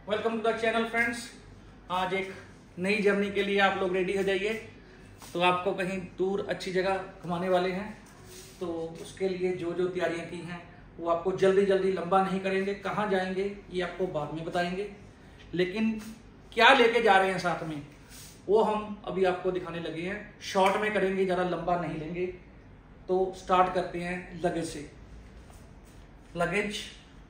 Welcome to the channel friends. आज एक नई जर्नी के लिए आप लोग रेडी हो जाइए। तो आपको कहीं दूर अच्छी जगह घुमाने वाले हैं, तो उसके लिए जो जो तैयारियां की हैं वो आपको जल्दी जल्दी लंबा नहीं करेंगे। कहाँ जाएंगे ये आपको बाद में बताएंगे, लेकिन क्या लेके जा रहे हैं साथ में वो हम अभी आपको दिखाने लगे हैं। शॉर्ट में करेंगे, ज़्यादा लंबा नहीं लेंगे। तो स्टार्ट करते हैं लगेज से। Luggage,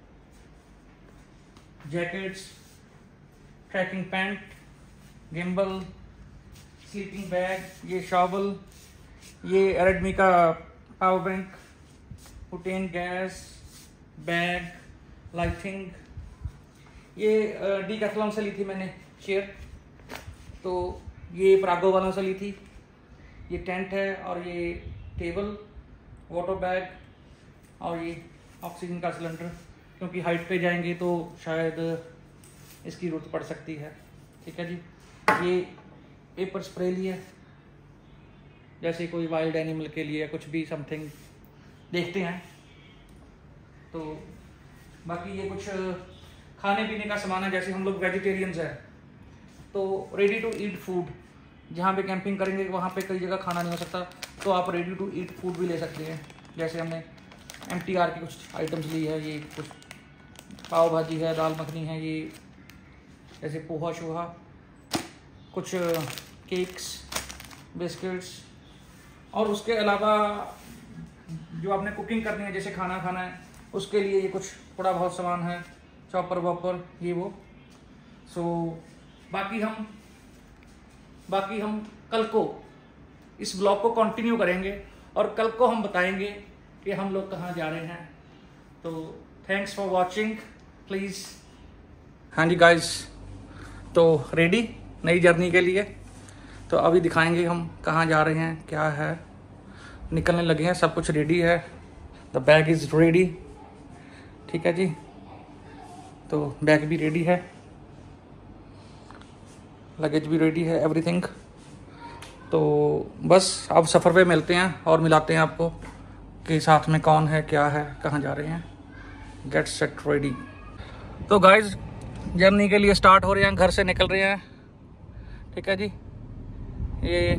jackets, trekking pant, gimbal, sleeping bag, ये शॉवल, ये रेडमी का power bank, butane gas, bag, lighting. ये डीकैथलॉन से ली थी मैंने चेयर, तो ये प्रागो वालों से ली थी। ये टेंट है और ये टेबल, वाटर बैग और ये ऑक्सीजन का सिलेंडर, क्योंकि हाइट पे जाएंगे तो शायद इसकी जरूरत पड़ सकती है। ठीक है जी। ये पेपर स्प्रे लिए, जैसे कोई वाइल्ड एनिमल के लिए कुछ भी समथिंग देखते हैं। तो बाकी ये कुछ खाने पीने का सामान है, जैसे हम लोग वेजिटेरियंस हैं तो रेडी टू ईट फूड। जहाँ पे कैंपिंग करेंगे वहाँ पे कई जगह खाना नहीं हो सकता, तो आप रेडी टू ईट फूड भी ले सकते हैं। जैसे हमने MTR की कुछ आइटम्स ली है, ये कुछ पाव भाजी है, दाल मखनी है, ये जैसे पोहा शोहा, कुछ केक्स, बिस्किट्स, और उसके अलावा जो आपने कुकिंग करनी है, जैसे खाना खाना है, उसके लिए ये कुछ थोड़ा बहुत सामान है, चॉपर वॉपर ये वो। सो बाकी हम कल को इस ब्लॉग को कंटिन्यू करेंगे और कल को हम बताएंगे कि हम लोग कहाँ जा रहे हैं। तो थैंक्स फॉर वॉचिंग प्लीज़। हाँ जी गाइस, तो रेडी नई जर्नी के लिए। तो अभी दिखाएंगे हम कहाँ जा रहे हैं, क्या है। निकलने लगे हैं, सब कुछ रेडी है। The bag is ready. ठीक है जी, तो बैग भी रेडी है, लगेज भी रेडी है, एवरीथिंग। तो बस अब सफ़र पे मिलते हैं और मिलाते हैं आपको कि साथ में कौन है, क्या है, कहाँ जा रहे हैं। Get set ready. तो गाइज जर्नी के लिए स्टार्ट हो रहे हैं, घर से निकल रहे हैं। ठीक है जी, ये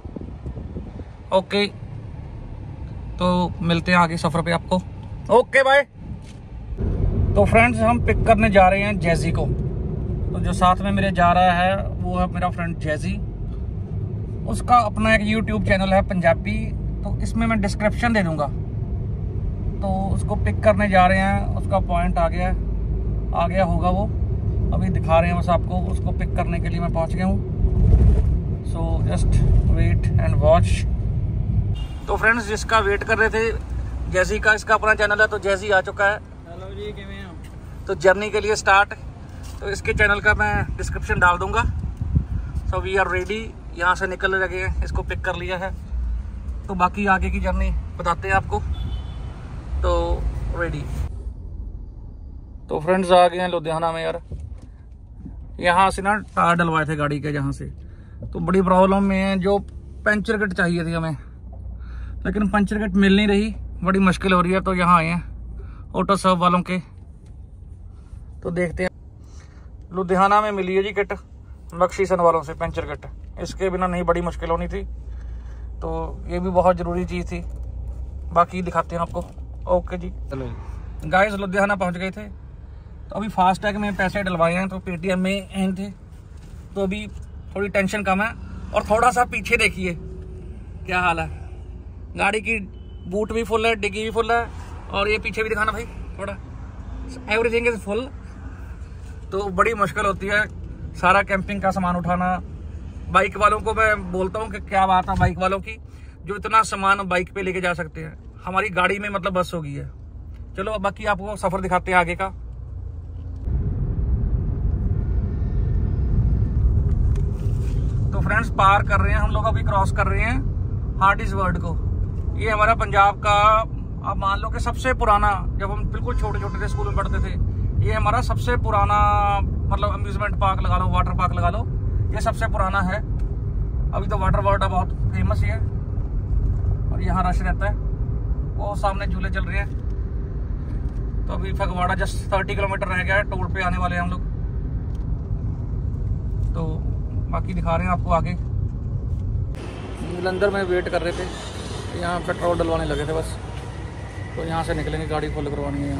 ओके। तो मिलते हैं आगे सफ़र पे आपको। Okay bye. तो फ्रेंड्स हम पिक करने जा रहे हैं जैजी को। तो जो साथ में मेरे जा रहा है वो है मेरा फ्रेंड जैजी। उसका अपना एक YouTube चैनल है पंजाबी, तो इसमें मैं डिस्क्रिप्शन दे दूंगा। तो उसको पिक करने जा रहे हैं, उसका पॉइंट आ गया होगा वो, अभी दिखा रहे हैं बस आपको। उसको पिक करने के लिए मैं पहुंच गया हूँ। So just wait and watch. तो फ्रेंड्स जिसका वेट कर रहे थे, जैजी का, इसका अपना चैनल है, तो जैजी आ चुका है। हेलो जी, किवें हैं? तो जर्नी के लिए स्टार्ट, तो इसके चैनल का मैं डिस्क्रिप्शन डाल दूंगा। सो वी आर रेडी, यहाँ से निकल लगे हैं, इसको पिक कर लिया है। तो बाकी आगे की जर्नी बताते हैं आपको। तो रेडी। तो फ्रेंड्स आ गए हैं लुधियाना में यार। यहाँ से ना टायर डलवाए थे गाड़ी के, जहाँ से तो बड़ी प्रॉब्लम में है। जो पंचर किट चाहिए थी हमें, लेकिन पंचर किट मिल नहीं रही, बड़ी मुश्किल हो रही है। तो यहाँ आए हैं ऑटो सर्व वालों के। तो देखते हैं, लुधियाना में मिली है जी किट बख्शीसन वालों से, पंचर किट। इसके बिना नहीं, बड़ी मुश्किल होनी थी। तो ये भी बहुत ज़रूरी चीज़ थी। बाकी दिखाते हैं आपको। ओके जी, चलो गाइस लुधियाना पहुंच गए थे। तो अभी फास्टैग में पैसे डलवाए हैं, तो पेटीएम में एंड थे, तो अभी थोड़ी टेंशन कम है। और थोड़ा सा पीछे देखिए क्या हाल है, गाड़ी की बूट भी फुल है, डिग्गी भी फुल है, और ये पीछे भी दिखाना भाई थोड़ा, एवरीथिंग इज फुल। तो बड़ी मुश्किल होती है सारा कैंपिंग का सामान उठाना। बाइक वालों को मैं बोलता हूँ कि क्या बात है बाइक वालों की, जो इतना सामान बाइक पे लेके जा सकते हैं। हमारी गाड़ी में मतलब बस हो गई है। चलो बाकी आपको सफर दिखाते हैं आगे का। तो फ्रेंड्स पार कर रहे हैं हम लोग, अभी क्रॉस कर रहे हैं हार्डिसवर्ड को। ये हमारा पंजाब का, आप मान लो कि सबसे पुराना, जब हम बिल्कुल छोटे छोटे थे, स्कूल में पढ़ते थे, ये हमारा सबसे पुराना मतलब अम्यूजमेंट पार्क लगा लो, वाटर पार्क लगा लो, ये सबसे पुराना है। अभी तो वाटर वर्ल्ड बहुत फेमस ही है और यहाँ रश रहता है। वो सामने झूले चल रहे हैं। तो अभी फगवाड़ा जस्ट 30 किलोमीटर रह गया है, टोल पे आने वाले हैं हम लोग। तो बाकी दिखा रहे हैं आपको आगे। जलंधर में वेट कर रहे थे, यहाँ पेट्रोल डलवाने लगे थे बस। तो यहाँ से निकलेंगे, गाड़ी फुल करवानी है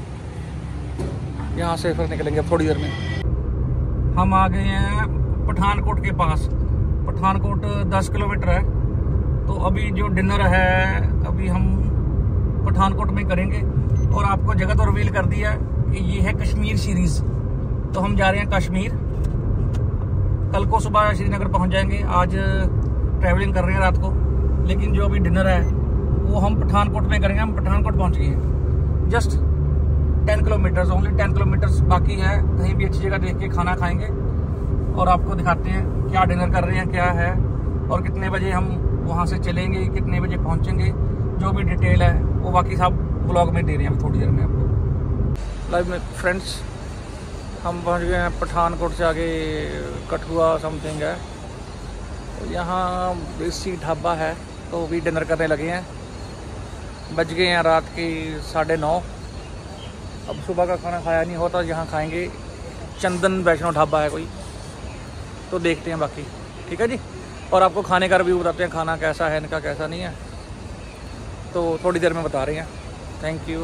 यहाँ से फिर निकलेंगे थोड़ी देर में। हम आ गए हैं पठानकोट के पास। पठानकोट 10 किलोमीटर है। तो अभी जो डिनर है अभी हम पठानकोट में करेंगे। और आपको जगह तो रिवील कर दिया कि ये है कश्मीर सीरीज़। तो हम जा रहे हैं कश्मीर। कल को सुबह श्रीनगर पहुंच जाएंगे। आज ट्रैवलिंग कर रहे हैं रात को, लेकिन जो अभी डिनर है वो हम पठानकोट में करेंगे। हम पठानकोट पहुंच गए हैं। जस्ट 10 किलोमीटर्स, ओनली 10 किलोमीटर्स बाकी है। कहीं भी अच्छी जगह देख के खाना खाएंगे और आपको दिखाते हैं क्या डिनर कर रहे हैं, क्या है और कितने बजे हम वहाँ से चलेंगे, कितने बजे पहुँचेंगे। जो भी डिटेल है वो बाकी सब ब्लॉग में दे रहे हैं थोड़ी देर में आपको लाइव में। फ्रेंड्स, हम पहुँच गए हैं पठानकोट से आगे कठुआ समथिंग है। यहाँ देसी ढाबा है, तो भी डिनर करने लगे हैं। बज गए हैं रात के 9:30। अब सुबह का खाना खाया नहीं होता, यहाँ खाएंगे। चंदन वैष्णो ढाबा है कोई, तो देखते हैं बाकी। ठीक है जी, और आपको खाने का रिव्यू बताते हैं, खाना कैसा है इनका, कैसा नहीं है। तो थोड़ी देर में बता रहे हैं। Thank you.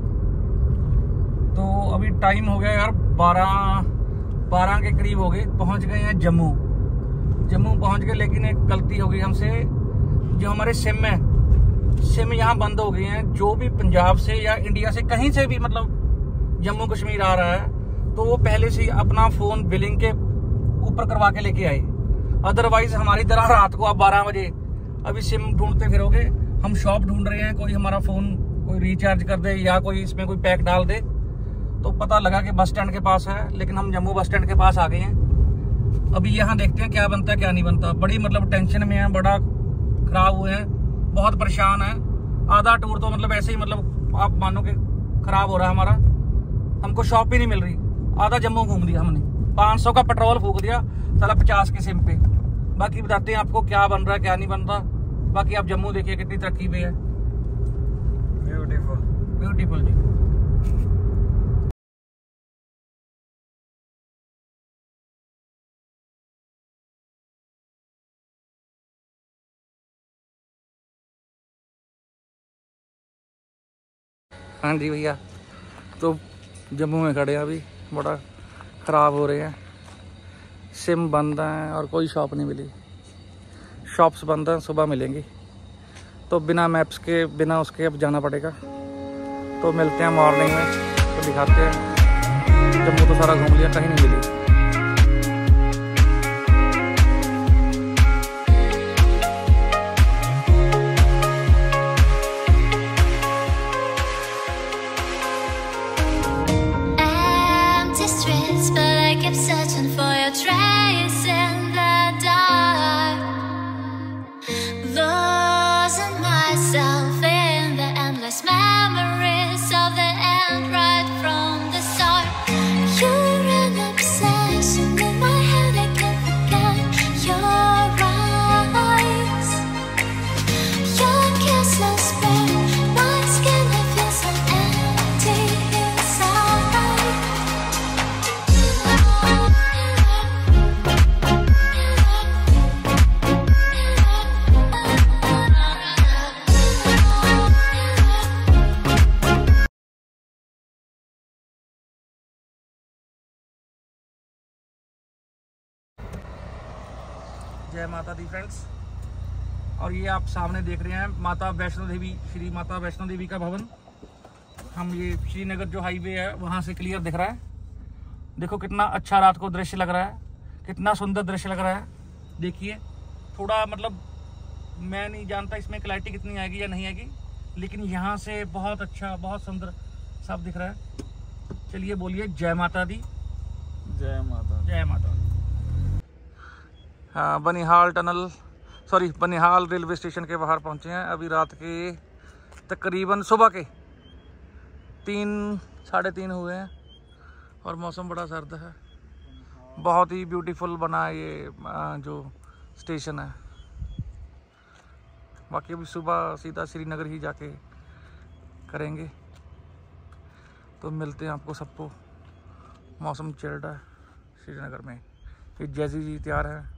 तो अभी टाइम हो गया यार 12 के करीब हो गए। पहुँच गए हैं जम्मू पहुँच गए, लेकिन एक गलती हो गई हमसे। जो हमारे सिम यहाँ बंद हो गए हैं। जो भी पंजाब से या इंडिया से कहीं से भी मतलब जम्मू कश्मीर आ रहा है, तो वो पहले से ही अपना फ़ोन बिलिंग के ऊपर करवा के लेके आए। अदरवाइज हमारी तरह रात को आप 12 बजे अभी सिम ढूंढते फिरोगे। हम शॉप ढूंढ रहे हैं, कोई हमारा फ़ोन कोई रिचार्ज कर दे या कोई इसमें कोई पैक डाल दे। तो पता लगा कि बस स्टैंड के पास है, लेकिन हम जम्मू बस स्टैंड के पास आ गए हैं। अभी यहाँ देखते हैं क्या बनता है क्या नहीं बनता। बड़ी मतलब टेंशन में है, बड़ा खराब हुए हैं, बहुत परेशान है। आधा टूर तो मतलब ऐसे ही मतलब आप मानो कि खराब हो रहा है हमारा। हमको शॉप ही नहीं मिल रही। आधा जम्मू घूम दिया हमने, 500 का पेट्रोल फूक दिया साला 50 के सिम पे। बाकी बताते हैं आपको क्या बन रहा है क्या नहीं बन रहा। बाकी आप जम्मू देखिए कितनी तरक्की पे है। ब्यूटीफुल जी। हाँ जी भैया, तो जम्मू में खड़े हैं अभी। बड़ा ख़राब हो रहे हैं, सिम बंद हैं और कोई शॉप नहीं मिली। शॉप्स बंद हैं, सुबह मिलेंगी। तो बिना मैप्स के बिना उसके अब जाना पड़ेगा। तो मिलते हैं मॉर्निंग में, तो दिखाते हैं। जम्मू तो सारा घूम लिया, कहीं नहीं मिली। Searching for your trace in the dark, losing myself in the endless memories of the end right from the start. You're an obsession in my head, I can't forget your eyes. Your kiss lost bare my skin, I feel so empty inside. जय माता दी friends. और ये आप सामने देख रहे हैं माता वैष्णो देवी, श्री माता वैष्णो देवी का भवन। हम ये श्रीनगर जो हाईवे है वहाँ से क्लियर दिख रहा है। देखो कितना अच्छा रात को दृश्य लग रहा है, कितना सुंदर दृश्य लग रहा है। देखिए थोड़ा मतलब मैं नहीं जानता इसमें क्लैरिटी कितनी आएगी या नहीं आएगी, लेकिन यहाँ से बहुत अच्छा बहुत सुंदर सब दिख रहा है। चलिए बोलिए जय माता दी। जय माता, जय माता। हाँ, बनिहाल रेलवे स्टेशन के बाहर पहुँचे हैं। अभी रात के तकरीबन सुबह के 3 साढ़े 3 हुए हैं और मौसम बड़ा सर्द है। बहुत ही ब्यूटीफुल बना है ये जो स्टेशन है। बाकी अभी सुबह सीधा श्रीनगर ही जाके करेंगे। तो मिलते हैं आपको सबको। मौसम चल रहा है श्रीनगर में। कि जैसी जी तैयार है।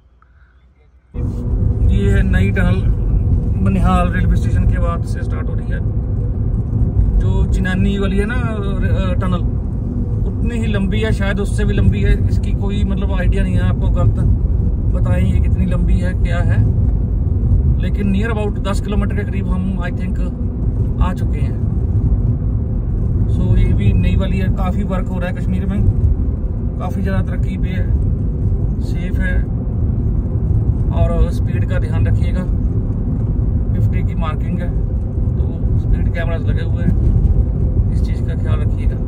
ये है नई टनल, बनिहाल रेलवे स्टेशन के बाद से स्टार्ट हो रही है। जो चिनानी वाली है ना टनल, उतनी ही लंबी है, शायद उससे भी लंबी है। इसकी कोई मतलब आइडिया नहीं है, आपको गलत बताएंगे कितनी लंबी है क्या है, लेकिन नियर अबाउट 10 किलोमीटर के करीब हम आई थिंक आ चुके हैं। सो ये भी नई वाली है। काफ़ी वर्क हो रहा है कश्मीर में, काफ़ी ज़्यादा तरक्की पे है, सेफ है। और स्पीड का ध्यान रखिएगा, 50 की मार्किंग है, तो स्पीड कैमरास लगे हुए हैं, इस चीज़ का ख्याल रखिएगा।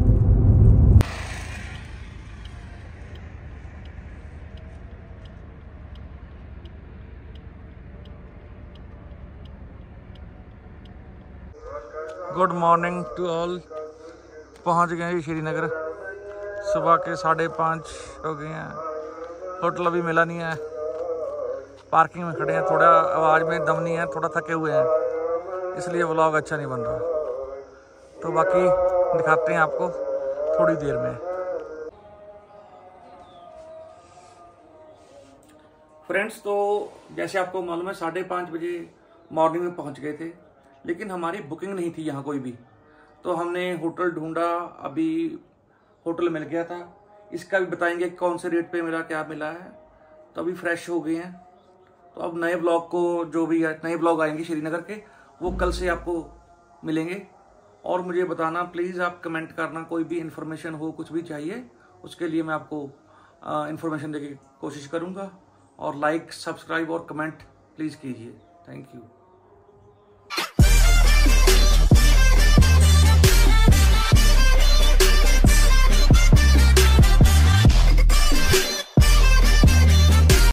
Good morning to all. पहुंच गए हैं श्रीनगर, सुबह के 5:30 हो गए हैं। होटल अभी मिला नहीं है, पार्किंग में खड़े हैं। थोड़ा आवाज़ में दम नहीं है, थोड़ा थके हुए हैं, इसलिए व्लॉग अच्छा नहीं बन रहा। तो बाकी दिखाते हैं आपको थोड़ी देर में। फ्रेंड्स, तो जैसे आपको मालूम है 5:30 बजे मॉर्निंग में पहुंच गए थे, लेकिन हमारी बुकिंग नहीं थी यहाँ कोई भी। तो हमने होटल ढूंढा, अभी होटल मिल गया था। इसका भी बताएंगे कौन से रेट पे मिला, क्या मिला है। तो अभी फ्रेश हो गए हैं। तो अब नए ब्लॉग को, जो भी नए ब्लॉग आएंगे श्रीनगर के, वो कल से आपको मिलेंगे। और मुझे बताना प्लीज़, आप कमेंट करना, कोई भी इन्फॉर्मेशन हो, कुछ भी चाहिए, उसके लिए मैं आपको इन्फॉर्मेशन देने की कोशिश करूँगा। और लाइक, सब्सक्राइब और कमेंट प्लीज़ कीजिए। Thank you.